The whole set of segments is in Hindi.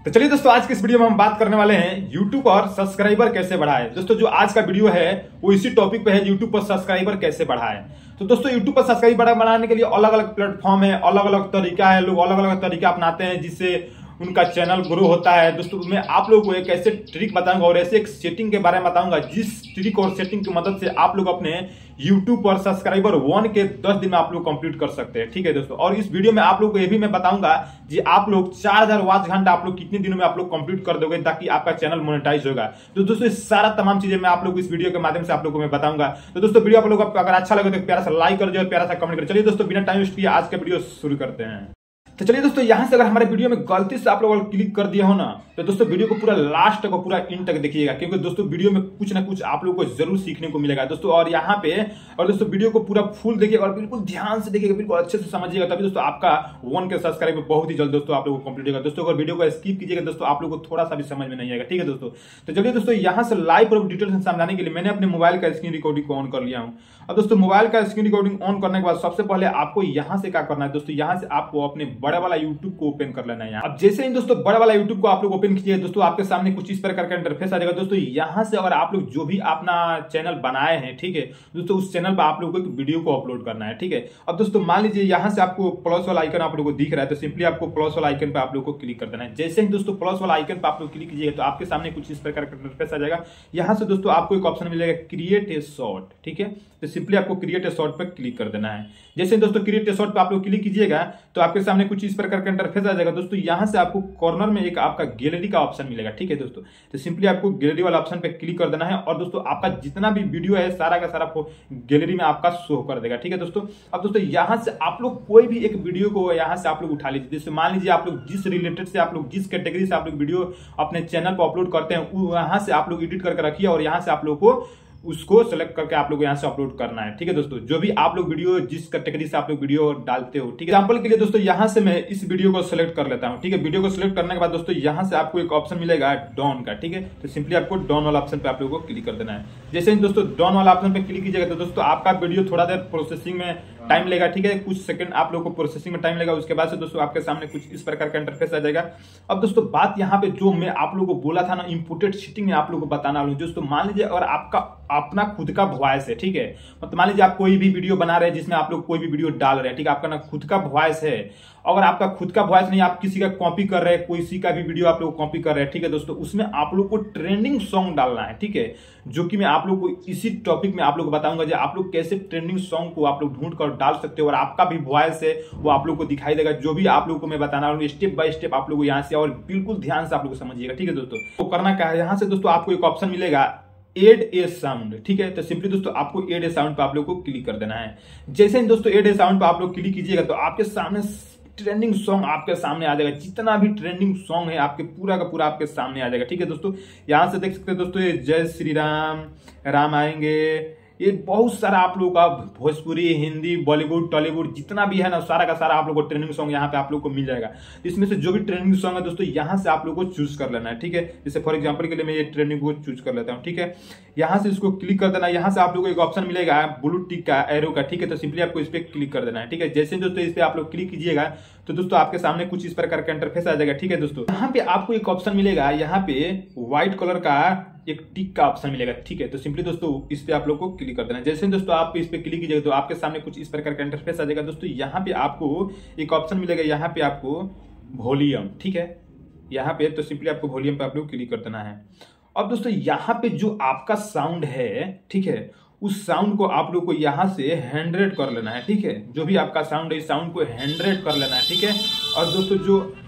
तो चलिए दोस्तों, आज की इस वीडियो में हम बात करने वाले हैं यूट्यूब और सब्सक्राइबर कैसे बढ़ाएं। दोस्तों जो आज का वीडियो है वो इसी टॉपिक पे है, यूट्यूब पर सब्सक्राइबर कैसे बढ़ाएं। तो दोस्तों यूट्यूब पर सब्सक्राइबर बढ़ाने के लिए अलग अलग प्लेटफॉर्म है, अलग अलग तरीका है, लोग अलग अलग तरीका अपनाते हैं जिससे उनका चैनल ग्रो होता है। दोस्तों मैं आप लोगों को एक ऐसे ट्रिक बताऊंगा और ऐसे एक सेटिंग के बारे में बताऊंगा जिस ट्रिक और सेटिंग की मदद से आप लोग अपने यूट्यूब पर सब्सक्राइबर 1 के 10 दिन में आप लोग कंप्लीट कर सकते हैं। ठीक है दोस्तों, और इस वीडियो में आप लोग को ये भी मैं बताऊंगा कि आप लोग 4000 वॉच घंटा आप लोग कितने दिनों में आप लोग कंप्लीट कर दोगे ताकि आपका चैनल मोनेटाइज होगा। तो दोस्तों इस सारा तमाम चीजें मैं आप लोग इस वीडियो के माध्यम से आप लोग को मैं बताऊंगा। तो दोस्तों वीडियो आप लोग अगर अच्छा लगे तो प्यारा सा लाइक कर दो, प्यारा सा कमेंट कर। चलिए दोस्तों बिना टाइम वेस्ट किए आज का वीडियो शुरू करते हैं। तो चलिए दोस्तों, यहां से अगर हमारे वीडियो में गलती से आप लोग क्लिक कर दिए हो ना, तो दोस्तों वीडियो को पूरा लास्ट तक पूरा इंड तक देखिएगा, क्योंकि दोस्तों वीडियो में कुछ ना कुछ आप लोगों को जरूर सीखने को मिलेगा दोस्तों। और यहाँ पे और दोस्तों वीडियो को पूरा फुल देखिएगा और बिल्कुल ध्यान से देखिएगा, बिल्कुल अच्छे से समझिएगा, तभी दोस्तों आपका 1 के सब्सक्राइबर बहुत ही जल्द दोस्तों आप लोगों को कंप्लीट होगा। दोस्तों अगर वीडियो को स्किप कीजिएगा दोस्तों आप लोगों को थोड़ा सा भी समझ में नहीं आएगा। ठीक है दोस्तों, तो चलिए दोस्तों यहाँ से लाइव और डिटेल से समझाने के लिए मैंने अपने मोबाइल का स्क्रीन रिकॉर्डिंग को ऑन कर लिया हूँ। अब दोस्तों मोबाइल का स्क्रीन रिकॉर्डिंग ऑन करने के बाद सबसे पहले आपको यहाँ से क्या करना है दोस्तों, यहाँ से आपको अपने बड़ा वाला यूट्यूब को ओपन कर लेना है। अब जैसे ही दोस्तों बड़ा वाला यूट्यूब को आप लोग ओपन कीजिए दोस्तों, आपके सामने कुछ इस प्रकार का इंटरफेस आ जाएगा। दोस्तों यहाँ से अगर आप लोग जो भी अपना चैनल बनाए हैं, ठीक है दोस्तों, उस चैनल पर आप लोगों को एक वीडियो को अपलोड करना है। ठीक है, अब दोस्तों मान लीजिए यहाँ से आपको प्लस वाला आइकन आप लोगों को दिख रहा है, तो सिंपली आपको प्लस वाला आइकन पर आप लोग को क्लिक कर देना है। जैसे ही दोस्तों प्लस वाला आइकन पर आप लोग क्लिक कीजिएगा तो आपके सामने कुछ इस प्रकार का इंटरफेस आ जाएगा। यहाँ से दोस्तों आपको एक ऑप्शन मिलेगा क्रिएट ए शॉर्ट। ठीक है, तो सिंपली आपको क्रिएट ए शॉर्ट पर क्लिक कर देना है। जैसे दोस्तों क्रिएट ए शॉर्ट पर आप लोग क्लिक कीजिएगा तो आपके सामने कुछ इस प्रकार का इंटरफेस आ जाएगा। दोस्तों यहाँ से आपको कॉर्नर में एक आपका गैलरी का ऑप्शन मिलेगा। ठीक है दोस्तों, तो सिंपली आपको गैलरी वाला ऑप्शन पे क्लिक कर देना है और दोस्तों आपका जितना भी वीडियो है सारा का सारा गैलरी में आपका शो कर देगा। ठीक है दोस्तों, अब दोस्तों यहाँ से आप लोग कोई भी एक वीडियो को यहाँ से आप लोग उठा लीजिए। जैसे मान लीजिए आप लोग जिस रिलेटेड से आप लोग जिस कैटेगरी से आप लोग वीडियो अपने चैनल पर अपलोड करते हैं वहां से आप लोग एडिट करके रखिए और यहाँ से आप लोग को उसको सेलेक्ट करके आप लोग यहाँ से अपलोड करना है। ठीक है दोस्तों, जो भी आप लोग वीडियो जिस कैटेगरी से आप लोग वीडियो डालते हो। ठीक है, एग्जांपल के लिए दोस्तों यहाँ से मैं इस वीडियो को सिलेक्ट कर लेता हूँ। ठीक है, वीडियो को सिलेक्ट करने के बाद दोस्तों यहाँ से आपको एक ऑप्शन मिलेगा डॉन का। ठीक है, तो सिंपली आपको डॉन वाला ऑप्शन पे आप लोगों को क्लिक कर देना है। जैसे ही दोस्तों डॉन वाला ऑप्शन पे क्लिक कीजिएगा तो दोस्तों आपका वीडियो थोड़ा देर प्रोसेसिंग में टाइम लेगा। ठीक है, कुछ सेकंड आप लोगों को प्रोसेसिंग में टाइम लेगा। उसके बाद से दोस्तों आपके सामने कुछ इस प्रकार का इंटरफेस आ जाएगा। अब दोस्तों बात यहाँ पे जो मैं आप लोगों को बोला था ना, इंपोर्टेड सेटिंग में आप लोगों को बताना लूँ। दोस्तों मान लीजिए अगर आपका अपना खुद का वॉइस है, ठीक है, मतलब मान लीजिए आप कोई भी वीडियो बना रहे हैं जिसमें आप लोग कोई भी वीडियो डाल रहे हैं, ठीक है, आपका ना खुद का वॉइस है। अगर आपका खुद का वॉइस नहीं, आप किसी का कॉपी कर रहे हैं, किसी का भी वीडियो आप लोग कॉपी कर रहे हैं, ठीक है दोस्तों, उसमें आप लोग को ट्रेंडिंग सॉन्ग डालना है। ठीक है, जो कि मैं आप लोग को इसी टॉपिक में आप लोग को बताऊंगा कि आप लोग कैसे ट्रेंडिंग सॉन्ग को आप लोग ढूंढ कर डाल सकते हो और आपका भी वॉइस है वो आप लोग को दिखाई देगा। जो भी आप लोग को मैं बताना हूँ स्टेप बाय स्टेप आप लोग यहाँ से और बिल्कुल ध्यान से आप लोग समझिएगा। ठीक है दोस्तों, तो करना क्या है, यहाँ से दोस्तों आपको एक ऑप्शन मिलेगा एड ए साउंड। ठीक है, तो सिंपली दोस्तों आपको एड ए साउंड पे आप लोग को क्लिक कर देना है। जैसे ही दोस्तों एड ए साउंड पे आप लोग क्लिक कीजिएगा तो आपके सामने ट्रेंडिंग सॉन्ग आपके सामने आ जाएगा। जितना भी ट्रेंडिंग सॉन्ग है आपके पूरा का पूरा आपके सामने आ जाएगा। ठीक है दोस्तों, यहाँ से देख सकते हैं दोस्तों ये जय श्री राम, राम आएंगे, ये बहुत सारा आप लोगों का भोजपुरी, हिंदी, बॉलीवुड, टॉलीवुड जितना भी है ना सारा का सारा आप लोगों को ट्रेंडिंग सॉन्ग यहाँ पे आप लोग को मिल जाएगा। इसमें से जो भी ट्रेंडिंग सॉन्ग है दोस्तों यहाँ से आप लोगों को चूज कर लेना है। ठीक है, जैसे फॉर एग्जांपल के लिए मैं ये ट्रेंडिंग को चूज कर लेता हूँ। ठीक है, यहाँ से इसको क्लिक कर देना है। यहाँ से आप लोगों को एक ऑप्शन मिलेगा ब्लू टिक का, एरो का। ठीक है, तो सिंपली आपको इस पर क्लिक कर देना है। ठीक है, जैसे दोस्तों इस पर आप लोग क्लिक कीजिएगा तो दोस्तों आपके सामने कुछ इस प्रकार का इंटरफेस आ जाएगा। ठीक है दोस्तों, यहाँ पे आपको एक ऑप्शन मिलेगा, यहाँ पे व्हाइट कलर का एक टिक का ऑप्शन मिलेगा। ठीक है, तो सिंपली दोस्तों इस पे आप लोग को क्लिक कर देना है। जैसे दोस्तों आप इस पे क्लिक कीजिएगा तो आपके सामने कुछ इस प्रकार का इंटरफेस आ जाएगा। दोस्तों यहाँ पे आपको एक ऑप्शन मिलेगा, यहाँ पे आपको वॉल्यूम। ठीक है, यहाँ पे तो सिंपली आपको वॉल्यूम पे आप लोग क्लिक कर देना है। अब दोस्तों यहाँ पे जो आपका साउंड है, ठीक है, उस साउंड को आप लोग को यहाँ से 100 कर लेना है। ठीक है, जो भी आपका साउंड है इस साउंड को 100 कर लेना है। ठीक है, और दोस्तों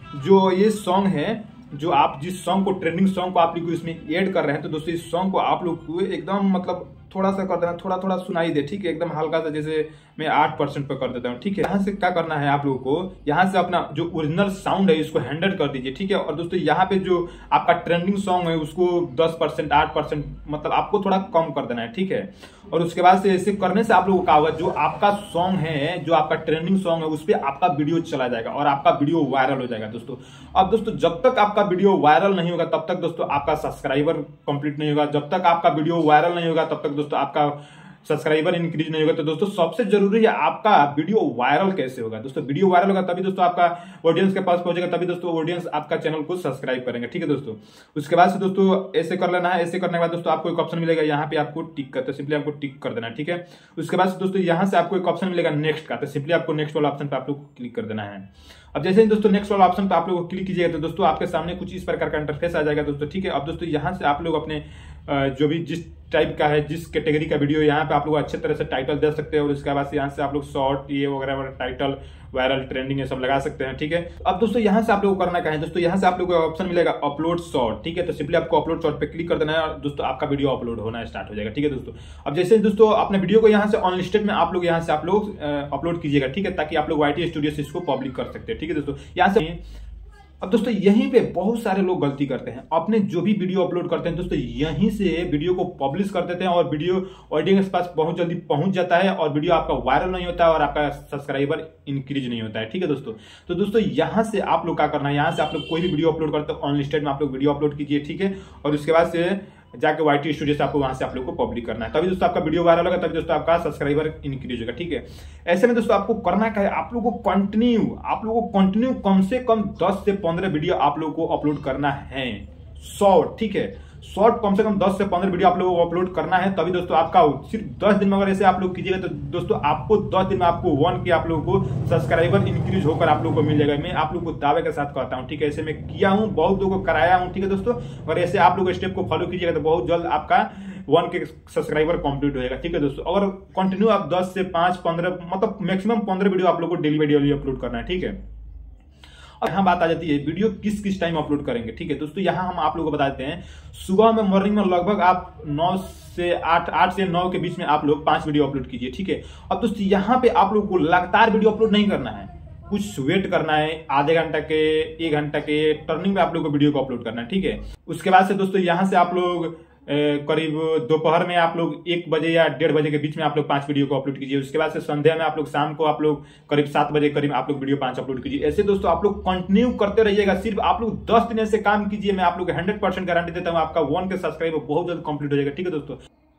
जो ये सॉन्ग है, जो आप जिस सॉन्ग को ट्रेंडिंग सॉन्ग को आप लोग इसमें ऐड कर रहे हैं, तो दोस्तों इस सॉन्ग को आप लोग को एकदम मतलब थोड़ा सा कर देना, थोड़ा थोड़ा सुनाई दे। ठीक है, एकदम हल्का सा, जैसे मैं 8% पे कर देता हूँ। ठीक है, यहाँ से क्या करना है आप लोगों को, यहाँ से अपना जो ओरिजिनल साउंड है इसको 100 कर दीजिए। ठीक है, और दोस्तों यहाँ पे जो आपका ट्रेंडिंग सॉन्ग है उसको 10%, 8% मतलब आपको थोड़ा कम कर देना है। ठीक है, और उसके बाद से ऐसे करने से आप लोगों का होगा जो आपका सॉन्ग है, जो आपका ट्रेंडिंग सॉन्ग है उस पर आपका वीडियो चला जाएगा और आपका वीडियो वायरल हो जाएगा दोस्तों। अब दोस्तों जब तक आपका वीडियो वायरल नहीं होगा तब तक दोस्तों आपका सब्सक्राइबर कंप्लीट नहीं होगा। जब तक आपका वीडियो वायरल नहीं होगा तब तक दोस्तों आपका सब्सक्राइबर इंक्रीज नहीं होगा। तो दोस्तों सबसे जरूरी है आपका वीडियो वायरल कैसे होगा। दोस्तों वीडियो वायरल होगा तभी दोस्तों आपका ऑडियंस के पास पहुंचेगा, तभी दोस्तों ऑडियंस आपका चैनल को सब्सक्राइब करेंगे। ठीक है दोस्तों, उसके बाद से दोस्तों ऐसे कर लेना है। ऐसे करने के बाद दोस्तों आपको एक ऑप्शन मिलेगा, यहाँ पे आपको टिक करते सिंपली आपको टिक कर देना है। ठीक है, उसके बाद से दोस्तों यहाँ से आपको एक ऑप्शन मिलेगा नेक्स्ट का, तो सिंपली आपको नेक्स्ट वाला ऑप्शन पे आप लोग क्लिक कर देना है। अब जैसे ही दोस्तों नेक्स्ट वाला ऑप्शन पे आप लोग क्लिक कीजिएगा तो दोस्तों आपके सामने कुछ इस प्रकार का इंटरफेस आ जाएगा दोस्तों। ठीक है, अब दोस्तों यहाँ से आप लोग अपने जो भी जिस टाइप का है, जिस कैटेगरी का वीडियो, यहाँ पे आप लोग अच्छे तरह से टाइटल दे सकते हैं और उसके बाद से यहाँ से आप लोग शॉर्ट ये वगैरह टाइटल वायरल ट्रेंडिंग ये सब लगा सकते हैं। ठीक है, अब दोस्तों यहाँ से आप लोगों को करना क्या है, दोस्तों यहाँ से आप लोगों को ऑप्शन मिलेगा अपलोड शॉर्ट। ठीक है, तो सिंपली आपको अपलोड शॉर्ट पे क्लिक कर देना है और दोस्तों आपका वीडियो अपलोड होना स्टार्ट हो जाएगा। ठीक है दोस्तों, अब जैसे दोस्तों अपने वीडियो को यहाँ से अनलिस्टेड में आप लोग यहाँ से आप लोग अपलोड कीजिएगा। ठीक है, ताकि आप लोग YT स्टूडियो से इसको पब्लिक कर सकते हैं। ठीक है दोस्तों, यहाँ से अब दोस्तों यहीं पे बहुत सारे लोग गलती करते हैं, अपने जो भी वीडियो अपलोड करते हैं दोस्तों यहीं से वीडियो को पब्लिश कर देते हैं और वीडियो ऑडियंस के पास बहुत जल्दी पहुंच जाता है और वीडियो आपका वायरल नहीं होता है और आपका सब्सक्राइबर इंक्रीज नहीं होता है। ठीक है दोस्तों, तो दोस्तों यहां से आप लोग क्या करना है, यहां से आप लोग कोई भी वीडियो अपलोड करते हो अनलिस्टेड में आप लोग वीडियो अपलोड कीजिए। ठीक है, और उसके बाद से जाके YT स्टूडियो से आपको वहां से आप लोग को पब्लिक करना है, तभी दोस्तों आपका वीडियो वायरल होगा, तभी दोस्तों आपका सब्सक्राइबर इंक्रीज होगा। ठीक है, ऐसे में दोस्तों आपको करना क्या है, आप लोगों को कंटिन्यू कम से कम 10 से 15 वीडियो आप लोगों को अपलोड करना है शॉर्ट। ठीक है, शॉर्ट कम से कम 10 से 15 वीडियो आप लोगों को अपलोड करना है, तभी दोस्तों आपका सिर्फ 10 दिन में अगर ऐसे आप लोग कीजिएगा तो दोस्तों आपको 10 दिन में आपको 1 के आप लोगों को सब्सक्राइबर इंक्रीज होकर आप लोगों को मिल जाएगा। मैं आप लोगों को दावे के साथ कहता हूं। ठीक है, ऐसे मैं किया हूं, बहुत लोगों को कराया हूं। ठीक है दोस्तों, और ऐसे आप लोग स्टेप को फॉलो कीजिएगा तो बहुत जल्द आपका 1 के सब्सक्राइबर कंप्लीट हो जाएगा। ठीक है दोस्तों, अगर कंटिन्यू आप 10 से 5 15 मतलब मैक्सिमम 15 वीडियो आप लोग को डेली डेली अपलोड करना है। ठीक है, अब यहाँ बात आ जाती है वीडियो किस किस टाइम अपलोड करेंगे। ठीक है दोस्तों, यहाँ हम आप लोगों को बताते हैं सुबह में मॉर्निंग में लगभग आप 9 से 8 से 9 के बीच में आप लोग 5 वीडियो अपलोड कीजिए। ठीक है, अब दोस्तों यहाँ पे आप लोग को लगातार वीडियो अपलोड नहीं करना है, कुछ वेट करना है, आधे घंटा के 1 घंटा के टर्निंग में आप लोग को वीडियो को अपलोड करना है। ठीक है, उसके बाद से दोस्तों यहाँ से आप लोग करीब दोपहर में आप लोग 1 बजे या 1:30 बजे के बीच में आप लोग 5 वीडियो को अपलोड कीजिए। उसके बाद से संध्या में आप लोग शाम को आप लोग करीब 7 बजे करीब आप लोग वीडियो 5 अपलोड कीजिए। ऐसे दोस्तों आप लोग कंटिन्यू करते रहिएगा, सिर्फ आप लोग 10 दिन ऐसे काम कीजिए, मैं आप लोग 100% गारंटी देता हूं आपका 1 के सब्सक्राइबर बहुत जल्द कंप्लीट हो जाएगा। ठीक है दोस्तों,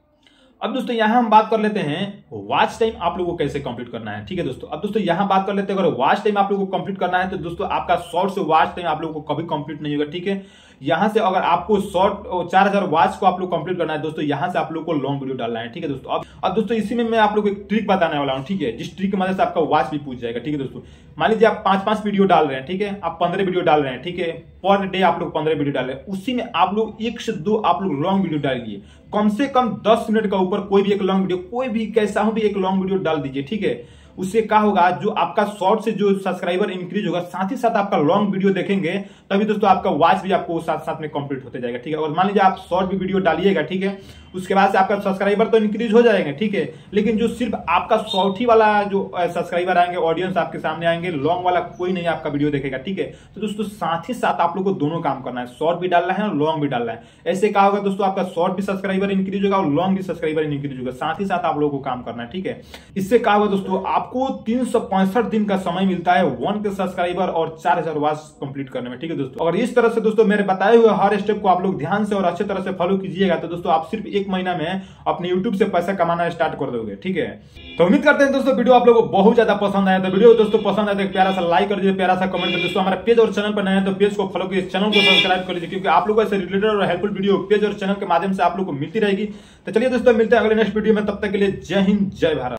अब दोस्तों यहां हम बात कर लेते हैं वॉच टाइम आप लोगों को कैसे कंप्लीट करना है। ठीक है दोस्तों, अब दोस्तों यहां बात कर लेते हैं अगर वॉच टाइम आप लोगों को कंप्लीट करना है तो दोस्तों आपका शॉर्ट से वॉच टाइम आप लोगों को कभी कंप्लीट नहीं होगा। ठीक है, यहां से अगर आपको शॉर्ट 4000 वॉच को आप लोग कंप्लीट करना है दोस्तों, यहां से आप लोग को लॉन्ग वीडियो डालना है। ठीक है दोस्तों, अब दोस्तों इसी में मैं आप लोग को एक ट्रिक बताने वाला हूं। ठीक है, जिस ट्रिक की मदद से आपका वॉच भी पूछ जाएगा। ठीक है दोस्तों, मान लीजिए आप 5-5 वीडियो डाल रहे हैं। ठीक है, आप 15 वीडियो डाल रहे हैं। ठीक है, पर डे आप लोग 15 वीडियो डाल रहे हैं, उसी में आप लोग 1 से 2 आप लोग लॉन्ग वीडियो डालिए, कम से कम 10 मिनट का ऊपर कोई भी एक लॉन्ग वीडियो, कोई भी कैसा हो भी एक लॉन्ग वीडियो डाल दीजिए। ठीक है, उससे क्या होगा, जो आपका शॉर्ट से जो सब्सक्राइबर इंक्रीज होगा, साथ ही साथ आपका लॉन्ग वीडियो देखेंगे, तभी दोस्तों आपका वॉच भी आपको साथ साथ में कंप्लीट होते जाएगा। ठीक है, और मान लीजिए आप शॉर्ट भी वीडियो डालिएगा। ठीक है, उसके बाद से आपका सब्सक्राइबर तो इंक्रीज हो जाएंगे। ठीक है, लेकिन जो सिर्फ आपका शॉर्ट ही वाला जो सब्सक्राइबर आएंगे, ऑडियंस आपके सामने आएंगे, लॉन्ग वाला कोई नहीं आपका वीडियो देखेगा। ठीक है, तो दोस्तों साथ ही साथ आप लोग को दोनों काम करना है, शॉर्ट भी डालना है और लॉन्ग भी डालना है। ऐसे क्या होगा दोस्तों, आपका शॉर्ट भी सब्सक्राइबर इंक्रीज होगा और लॉन्ग भी सब्सक्राइबर इंक्रीज होगा, साथ ही साथ आप लोगों को काम करना है। ठीक है, इससे क्या होगा दोस्तों, आपको 365 दिन का समय मिलता है 1 के सब्सक्राइबर और 4000 वॉच कंप्लीट करने में। ठीक है दोस्तों, अगर इस तरह से दोस्तों मेरे बताए हुए हर स्टेप को आप लोग ध्यान से और अच्छे तरह से फॉलो कीजिएगा तो दोस्तों आप सिर्फ 1 महीना में अपने YouTube से पैसा कमाना स्टार्ट कर दोगे। ठीक है, तो उम्मीद करते हैं दोस्तों वीडियो आप लोगों को बहुत ज्यादा पसंद आया। तो वीडियो दोस्तों पसंद आया तो एक प्यारा सा लाइक कर दीजिए, प्यारा सा कमेंट कर दीजिए। दोस्तों हमारे पेज और चैनल पर नए हैं तो पेज को फॉलो कीजिए, चैनल को सब्सक्राइब कर लीजिए, क्योंकि आप लोगों से रिलेटेड और हेल्पफुल वीडियो पेज और चैनल के माध्यम से आप लोग को मिलती रहेगी। तो चलिए दोस्तों मिलते हैं अगले नेक्स्ट वीडियो में, तब तक के लिए जय हिंद जय भारत।